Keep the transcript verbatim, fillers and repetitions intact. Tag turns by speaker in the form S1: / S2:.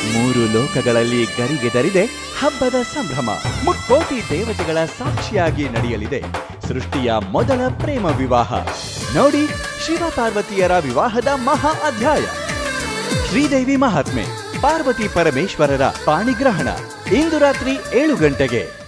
S1: ಮೂರು ಲೋಕಗಳಲ್ಲಿ ಗರಿಗೆದರಿದೆ ಹಬ್ಬದ ಸಂಭ್ರಮ. ಮುಕ್ಕೋಟಿ ದೇವತೆಗಳ ಸಾಕ್ಷಿಯಾಗಿ ನಡೆಯಲಿದೆ ಸೃಷ್ಟಿಯ ಮೊದಲ ಪ್ರೇಮ ವಿವಾಹ. ನೋಡಿ ಶಿವ ಪಾರ್ವತಿಯರ ವಿವಾಹದ ಮಹಾ ಅಧ್ಯಾಯ. ಶ್ರೀದೇವಿ ಮಹಾತ್ಮೆ, ಪಾರ್ವತಿ ಪರಮೇಶ್ವರರ ಪಾಣಿಗ್ರಹಣ ಇಂದು ರಾತ್ರಿ ಏಳು ಗಂಟೆಗೆ.